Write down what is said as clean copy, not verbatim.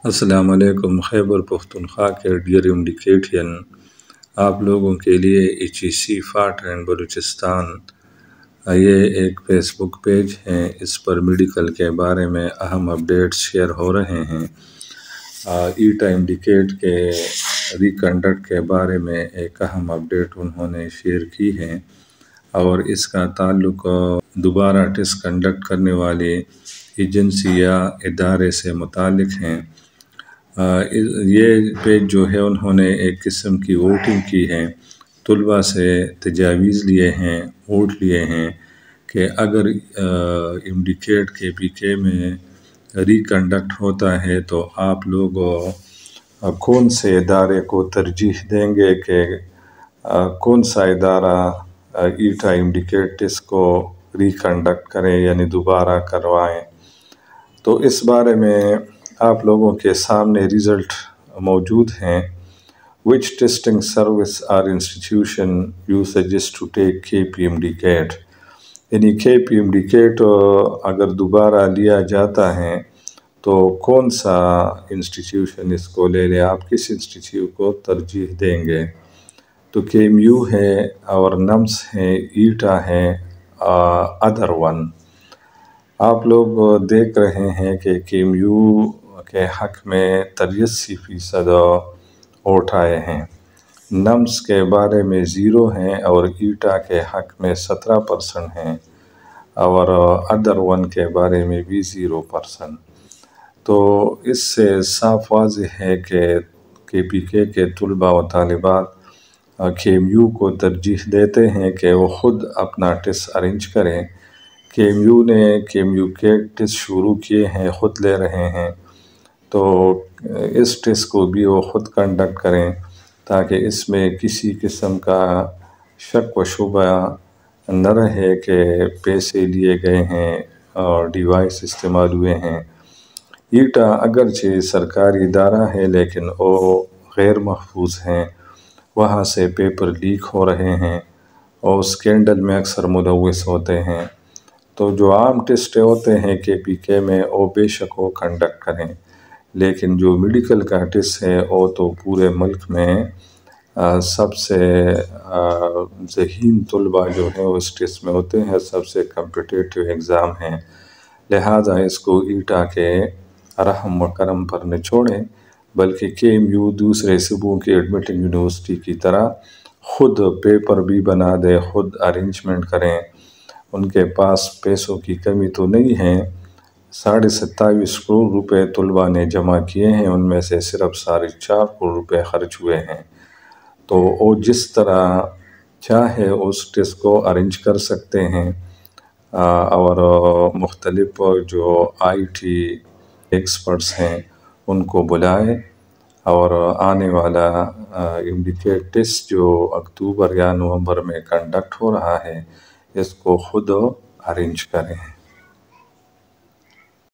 السلام علیکم خیبر پختونخوا کے ڈیئر انڈیکیٹین آپ لوگوں کے لیے HEC فاٹ اینڈ بلوچستان یہ ایک فیس بک پیج ہے۔ اس پر میڈیکل کے بارے میں اہم اپڈیٹس شیئر ہو رہے ہیں۔ ایٹا انڈیکیٹ کے ریکنڈکٹ کے بارے میں ایک اہم اپڈیٹ انہوں نے شیئر کی ہے اور اس کا تعلق دوبارہ ٹیسٹ کنڈکٹ کرنے والی ایجنسی یا ادارے سے متعلق ہیں۔ یہ پیج جو ہے انہوں نے ایک قسم کی ووٹنگ کی ہے، طلباء سے تجاویز لیے ہیں، ووٹ لیے ہیں کہ اگر انڈیکیٹ KPK میں ریکنڈکٹ ہوتا ہے تو آپ لوگ کون سے ادارے کو ترجیح دیں گے کہ کون سا ادارہ ایٹا انڈیکیٹ ٹیسٹ کو ریکنڈکٹ کریں یعنی دوبارہ کروائیں۔ تو اس بارے میں آپ لوگوں کے سامنے ریزلٹ موجود ہیں۔ Which testing service or institution you suggest to take KP Indicate؟ یعنی KP Indicate اگر دوبارہ لیا جاتا ہے تو کون سا انسٹیٹیوشن اس کو لے لے، آپ کس انسٹیٹیوٹ کو ترجیح دیں گے؟ تو KMU ہے اور NUMS ہے، ایٹا ہے، ادر ون۔ آپ لوگ دیکھ رہے ہیں کہ KMU کے حق میں 83% ووٹ آئے ہیں، NUMS کے بارے میں 0 ہیں اور ایٹا کے حق میں 17% ہیں اور ادر ون کے بارے میں بھی 0%۔ تو اس سے صاف واضح ہے کہ KPK کے طلباء و طالبات KMU کو ترجیح دیتے ہیں کہ وہ خود اپنا ٹیسٹ ارینج کریں۔ KMU نے KMU کے ٹیسٹ شروع کیے ہیں، خود لے رہے ہیں، تو اس ٹیسٹ کو بھی وہ خود کنڈکٹ کریں تاکہ اس میں کسی قسم کا شک و شبہ نہ رہے کہ پیسے لیے گئے ہیں اور ڈیوائس استعمال ہوئے ہیں۔ ایٹا اگرچہ سرکاری ادارہ ہے لیکن وہ غیر محفوظ ہیں، وہاں سے پیپر لیک ہو رہے ہیں اور اسکینڈل میں اکثر ملوث ہوتے ہیں۔ تو جو عام ٹیسٹ ہوتے ہیں KPK میں وہ بے شک وہ کنڈکٹ کریں، لیکن جو میڈیکل کا ٹیسٹ ہے وہ تو پورے ملک میں سب سے ذہین طلباء جو ہیں اس ٹیسٹ میں ہوتے ہیں، سب سے کمپٹیٹیو ایگزام ہیں، لہٰذا اس کو ایٹا کے رحم و کرم پر نہ چھوڑیں بلکہ KMU دوسرے صوبوں کی ایڈمیٹنگ یونیورسٹی کی طرح خود پیپر بھی بنا دے، خود ارینجمنٹ کریں۔ ان کے پاس پیسوں کی کمی تو نہیں ہے، 27.5 کروڑ روپے طلباء نے جمع کیے ہیں، ان میں سے صرف 4.5 کروڑ روپے خرچ ہوئے ہیں۔ تو وہ جس طرح چاہے اس ٹیسٹ کو ارینج کر سکتے ہیں اور مختلف جو IT ایکسپرٹس ہیں ان کو بلائیں اور آنے والا انڈیکیٹ ٹیسٹ جو اکتوبر یا نومبر میں کنڈکٹ ہو رہا ہے اس کو خود ارینج کریں۔